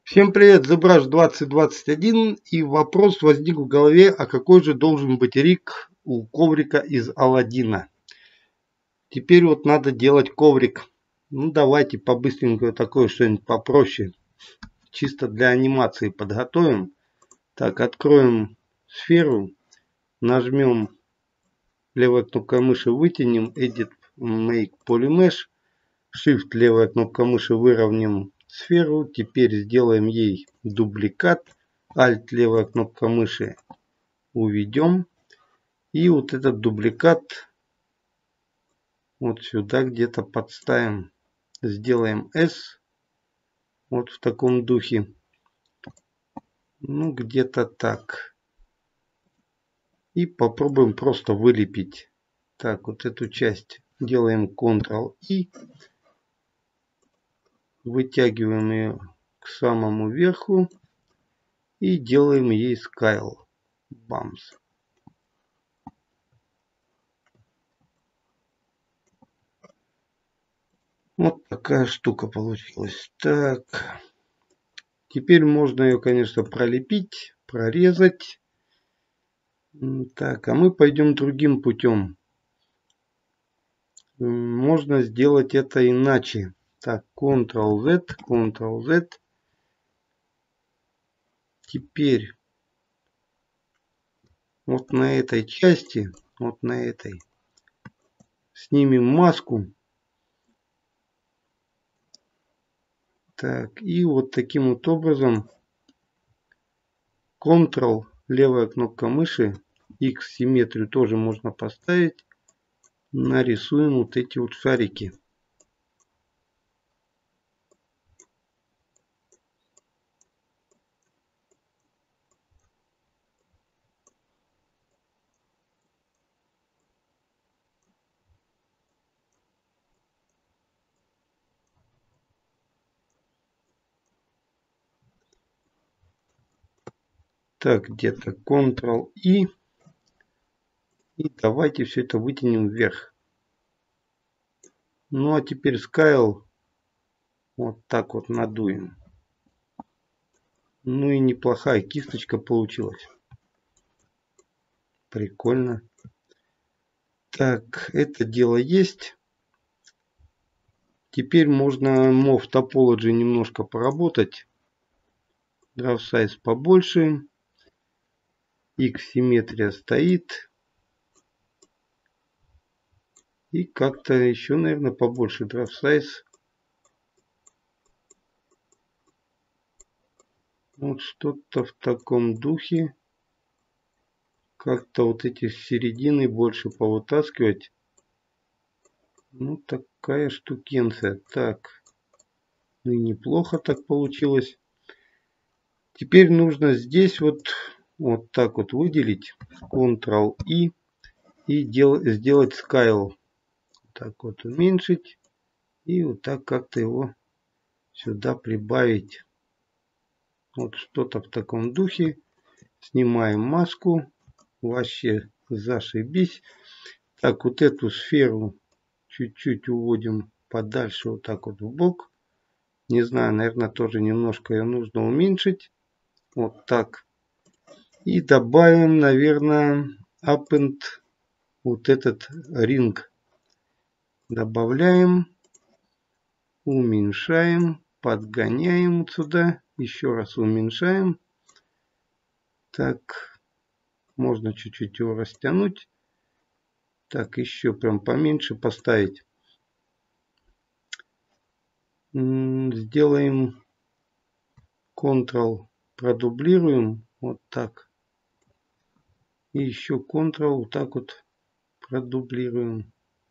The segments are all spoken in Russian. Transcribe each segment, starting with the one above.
Всем привет, ZBrush 2021, и вопрос возник в голове, а какой же должен быть риг у коврика из Аладдина. Теперь вот надо делать коврик. Ну давайте побыстренько такое что-нибудь попроще. Чисто для анимации подготовим. Так, откроем сферу, нажмем левой кнопкой мыши, вытянем Edit Make Polymesh. Shift левая кнопка мыши, выровняем сферу. Теперь сделаем ей дубликат. Alt левая кнопка мыши, уведем. И вот этот дубликат вот сюда где-то подставим. Сделаем S. Вот в таком духе. Ну где-то так. И попробуем просто вылепить. Так, вот эту часть делаем Ctrl-I. Вытягиваем ее к самому верху. И делаем ей Scale. Бамс. Вот такая штука получилась. Так. Теперь можно ее, конечно, пролепить, прорезать. Так, а мы пойдем другим путем. Можно сделать это иначе. Так, Ctrl-Z, Ctrl-Z. Теперь вот на этой части, вот на этой, снимем маску. Так, и вот таким вот образом Ctrl, левая кнопка мыши, X симметрию тоже можно поставить. Нарисуем вот эти вот шарики. Так, где-то Ctrl-I. И давайте все это вытянем вверх. Ну а теперь Scale вот так вот надуем. Ну и неплохая кисточка получилась. Прикольно. Так, это дело есть. Теперь можно Move Topology немножко поработать. Draw Size побольше. X симметрия стоит. И как-то еще, наверное, побольше Draw Size. Вот что-то в таком духе. Как-то вот эти середины больше повытаскивать. Ну, такая штукенция. Так. Ну и неплохо так получилось. Теперь нужно здесь вот так вот выделить. Ctrl-I. И сделать Scale. Так вот уменьшить. И вот так как-то его сюда прибавить. Вот что-то в таком духе. Снимаем маску. Вообще зашибись. Так, вот эту сферу чуть-чуть уводим подальше, вот так вот в бок. Не знаю, наверное, тоже немножко ее нужно уменьшить. Вот так. И добавим, наверное, append вот этот ринг. Добавляем, уменьшаем, подгоняем вот сюда. Еще раз уменьшаем. Так, можно чуть-чуть его растянуть. Так, еще прям поменьше поставить. Сделаем Ctrl, продублируем вот так. И еще Ctrl вот так вот продублируем.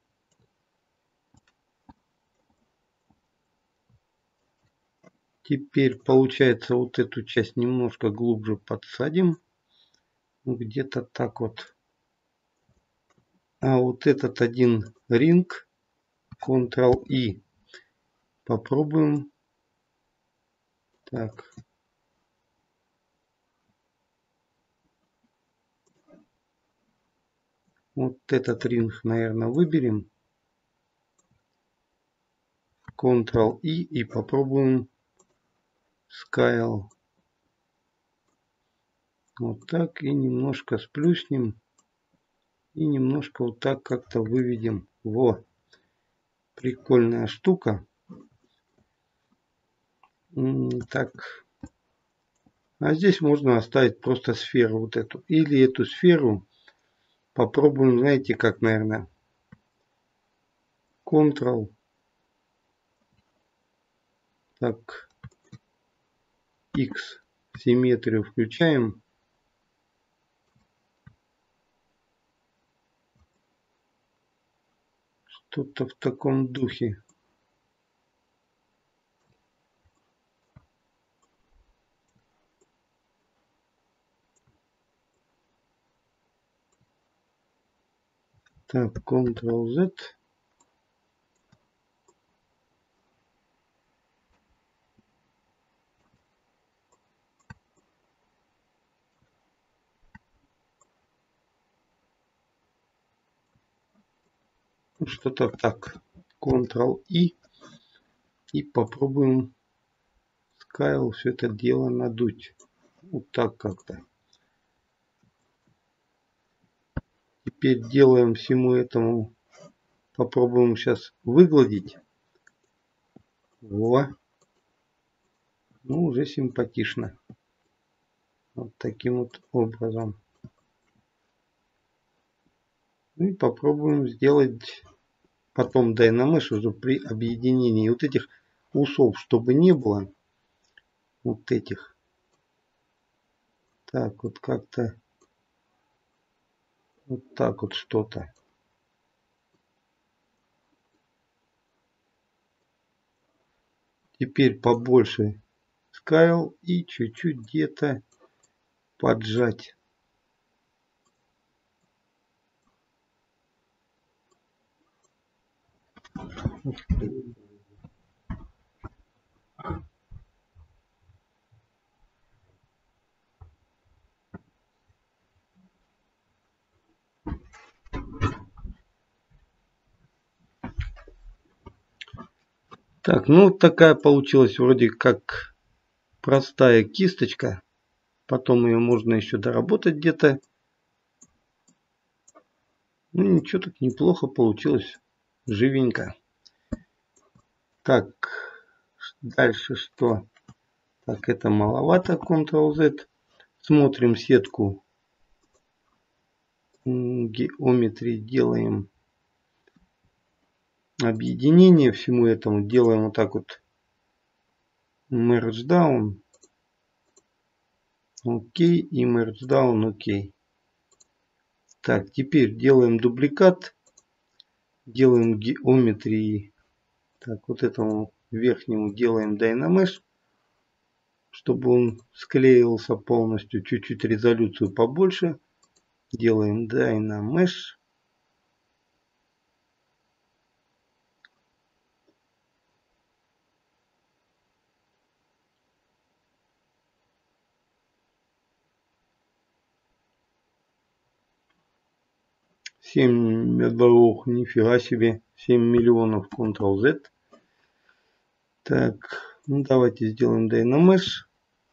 Теперь получается вот эту часть немножко глубже подсадим. Где-то так вот. А вот этот один ринг Ctrl-I. Попробуем. Так. Вот этот ринг, наверное, выберем. Ctrl-I и попробуем Scale. Вот так. И немножко сплюснем. И немножко вот так как-то выведем. Во. Прикольная штука. Так. А здесь можно оставить просто сферу вот эту. Или эту сферу попробуем, знаете, как, наверное. Ctrl. Так. X. Симметрию включаем. Что-то в таком духе. Так, Ctrl-Z. Что-то так. Ctrl-I. И попробуем Scale все это дело надуть. Вот так как-то. Теперь делаем всему этому. Попробуем сейчас выгладить. Во. Ну, уже симпатично. Вот таким вот образом. Ну и попробуем сделать потом Dynamesh уже при объединении вот этих усов, чтобы не было. Вот этих. Так вот как-то. Вот так вот что-то. Теперь побольше Scale и чуть-чуть где-то поджать. Так, ну такая получилась вроде как простая кисточка. Потом ее можно еще доработать где-то. Ну ничего, так неплохо получилось. Живенько. Так, дальше что? Так, это маловато. Ctrl-Z. Смотрим сетку. Geometry делаем объединение всему этому. Делаем вот так вот. Merge down. Окей. И merge down. Окей. Так, теперь делаем дубликат. Делаем геометрии. Так, вот этому верхнему делаем Dynamesh, чтобы он склеился полностью. Чуть-чуть резолюцию побольше. Делаем Dynamesh. Ох, нифига себе. 7 миллионов Ctrl-Z. Так, ну давайте сделаем Dynamesh.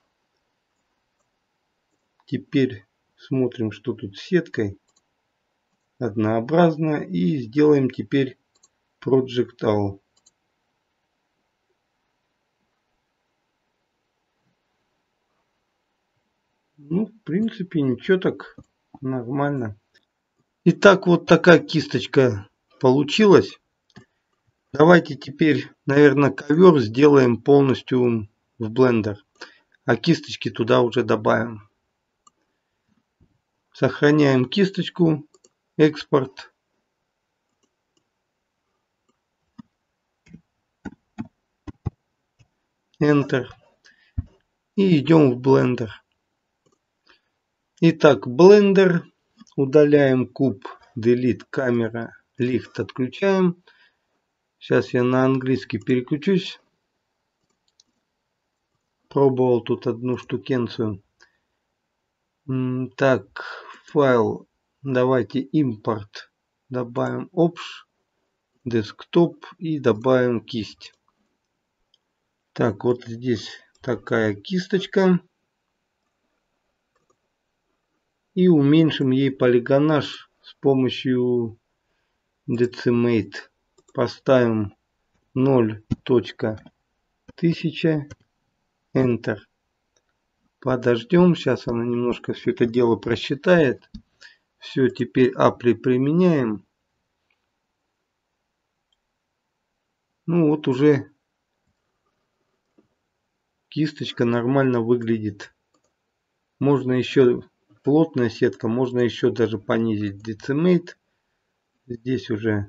Теперь смотрим, что тут с сеткой. Однообразно. И сделаем теперь Projectile. Ну, в принципе, ничего так нормально. Итак, вот такая кисточка получилась. Давайте теперь, наверное, ковер сделаем полностью в Blender. А кисточки туда уже добавим. Сохраняем кисточку. Экспорт. Enter. И идем в Blender. Итак, Blender. Удаляем куб. Delete камера. Лифт отключаем. Сейчас я на английский переключусь. Пробовал тут одну штукенцию. Так, файл. Давайте импорт. Добавим Option. Desktop. И добавим кисть. Так, вот здесь такая кисточка. И уменьшим ей полигонаж с помощью Decimate. Поставим 0.1000. Enter. Подождем. Сейчас она немножко все это дело просчитает. Все, теперь Apply применяем. Ну вот уже кисточка нормально выглядит. Можно еще плотная сетка, можно еще даже понизить Decimate. Здесь уже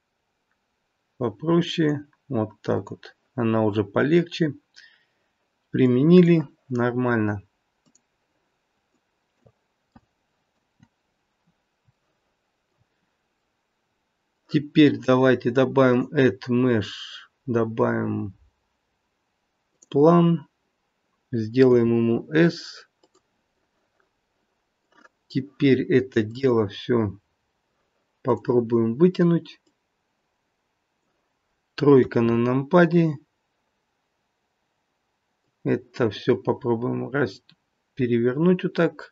попроще. Вот так вот. Она уже полегче. Применили. Нормально. Теперь давайте добавим Add Mesh. Добавим план. Сделаем ему S. Теперь это дело все попробуем вытянуть. Тройка на нампаде. Это все попробуем перевернуть вот так.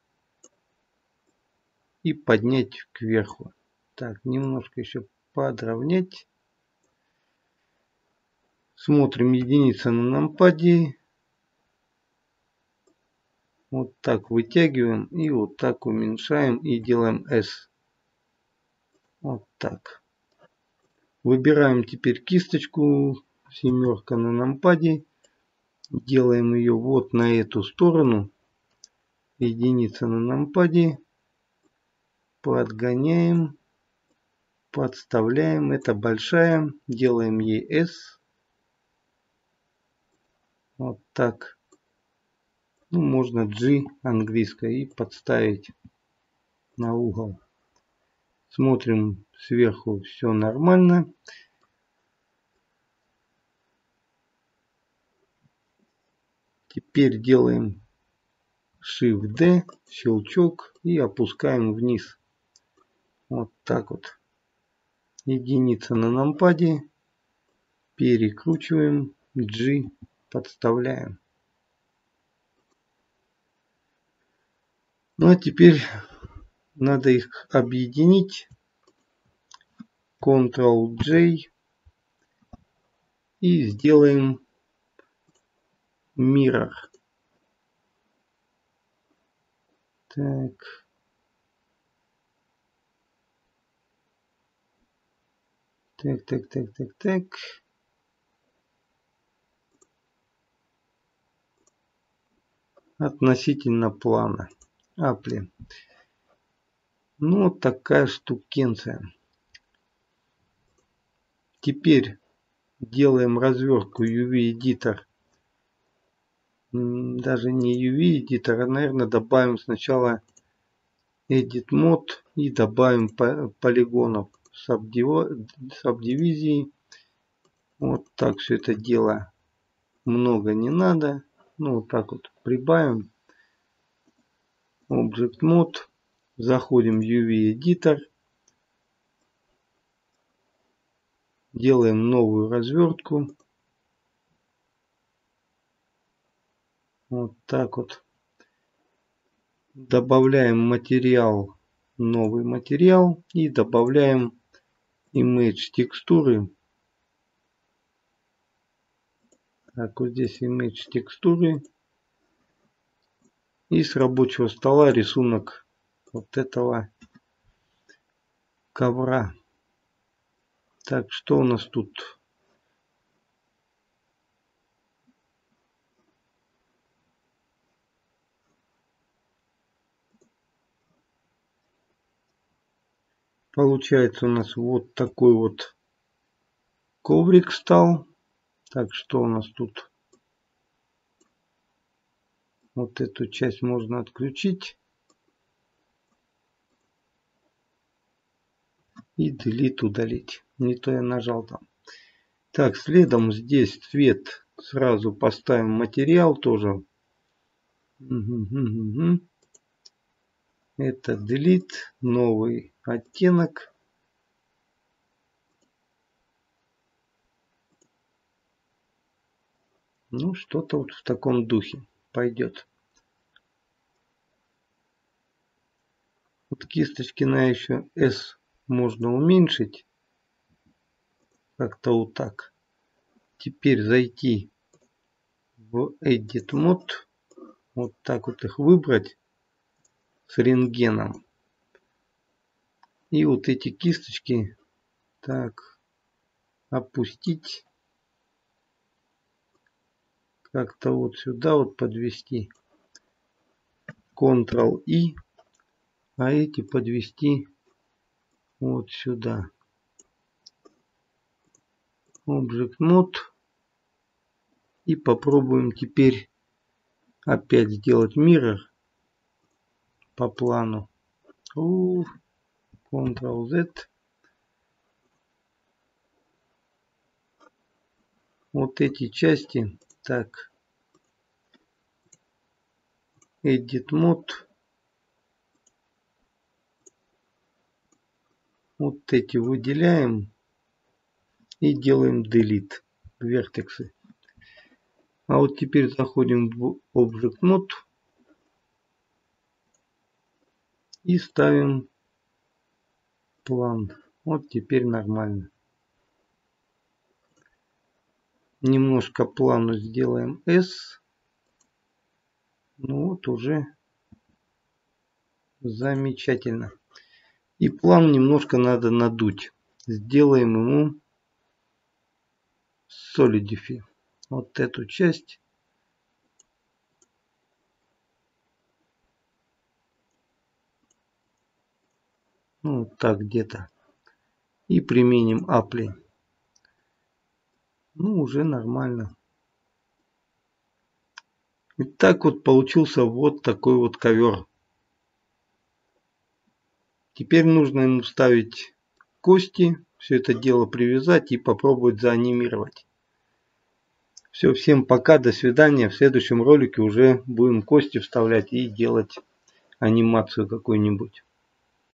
И поднять кверху. Так, немножко еще подровнять. Смотрим единица на нампаде. Вот так вытягиваем и вот так уменьшаем и делаем S. Вот так. Выбираем теперь кисточку. Семерка на нампаде. Делаем ее вот на эту сторону. Единица на нампаде. Подгоняем. Подставляем. Это большая. Делаем ей S. Вот так. Ну, можно G английское и подставить на угол. Смотрим сверху, все нормально. Теперь делаем Shift-D, щелчок и опускаем вниз. Вот так вот. Единица на нампаде. Перекручиваем. G подставляем. Ну а теперь надо их объединить. Ctrl-J. И сделаем Mirror. Так. Так. Относительно плана. Apply. Ну, вот такая штукенция. Теперь делаем развертку UV Editor. Даже не UV Editor, а, наверное, добавим сначала Edit Mode и добавим полигонов сабдивизии. Вот так все это дело. Много не надо. Ну, вот так вот прибавим. Object Mode. Заходим в UV Editor. Делаем новую развертку. Вот так вот. Добавляем материал, новый материал. И добавляем Image текстуры. Так, вот здесь Image текстуры. И с рабочего стола рисунок вот этого ковра. Так, что у нас тут? Получается у нас вот такой вот коврик стал. Так, что у нас тут? Вот эту часть можно отключить. И Delete удалить. Не то я нажал там. Так, следом здесь цвет. Сразу поставим материал тоже. Это Delete. Новый оттенок. Ну, что-то вот в таком духе пойдет. Вот кисточки на еще S можно уменьшить. Как-то вот так. Теперь зайти в Edit Mode. Вот так вот их выбрать с рентгеном. И вот эти кисточки так опустить. Как-то вот сюда вот подвести. Ctrl-I. А эти подвести вот сюда. Object Mode. И попробуем теперь опять сделать Mirror по плану. Ctrl-Z. Вот эти части. Так. Edit Mode. Вот эти выделяем. И делаем Delete. Вертексы. А вот теперь заходим в Object Mode. И ставим план. Вот теперь нормально. Немножко плану сделаем S. Ну вот уже замечательно. И план немножко надо надуть. Сделаем ему Solidify. Вот эту часть. Ну, вот так где-то. И применим Apply. Ну, уже нормально. И так вот получился вот такой вот ковер. Теперь нужно ему вставить кости. Все это дело привязать и попробовать заанимировать. Все, всем пока, до свидания. В следующем ролике уже будем кости вставлять и делать анимацию какую-нибудь.